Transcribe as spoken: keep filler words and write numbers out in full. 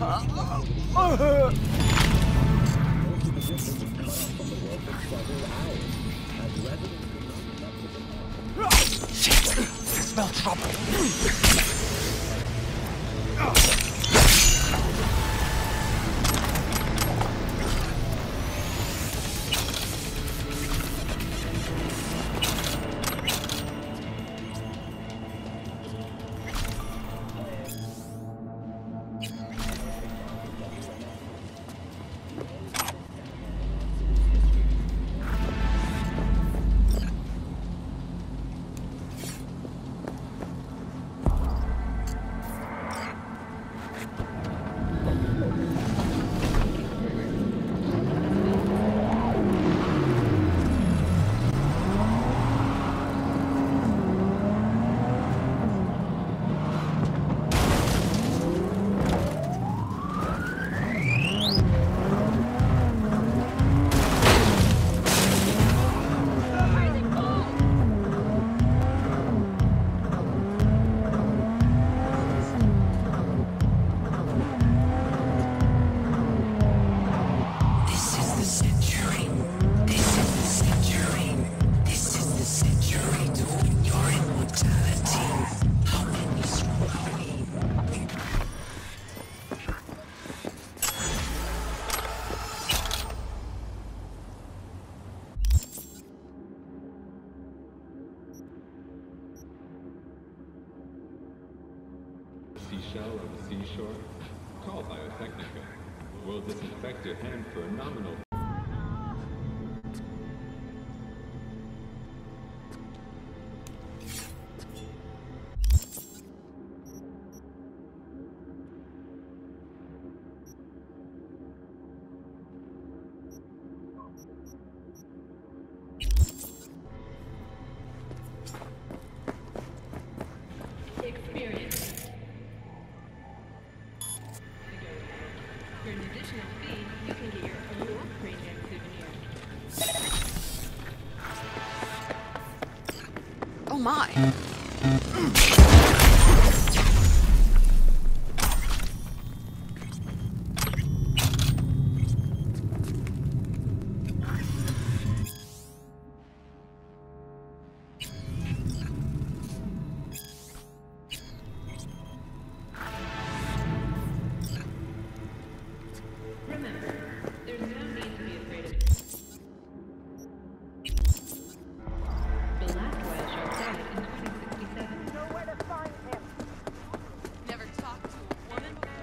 Shit! I smell trouble. Seashell on the seashore? Call Biotechnica. We'll disinfect your hand for a nominal. Experience. For an additional fee, you can get your own Craniac souvenir. Oh my. Remember, there's no need to be afraid of it. The last Royal Shark died in twenty sixty-seven. Know where to find him. Never talked to a woman before.